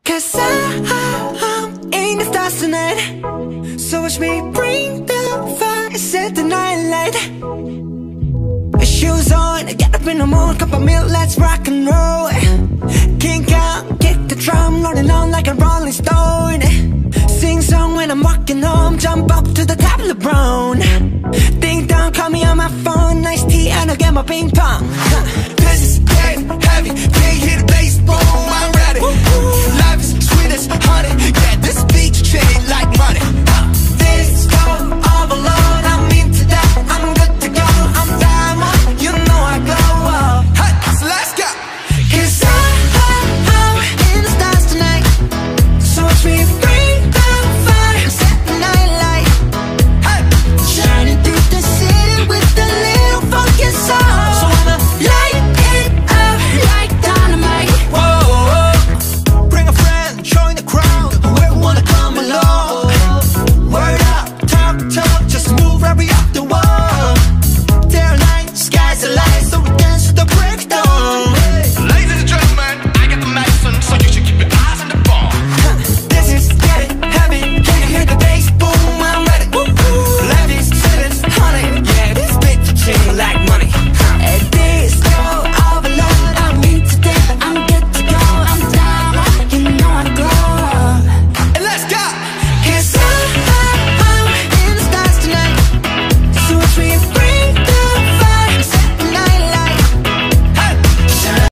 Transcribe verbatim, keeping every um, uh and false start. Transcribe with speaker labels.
Speaker 1: Cause I'm in the stars tonight. So watch me bring the fire, set the night light. Shoes on, get up in the morning, cup of milk, let's rock and roll. Kink out, kick the drum, rolling on like a rolling stone. Sing song when I'm walking home, jump up to the top of the brown. Ding dong, call me on my phone, nice tea and I'll get my ping pong. This is getting heavy, can't hit the bass, boom, I'm ready.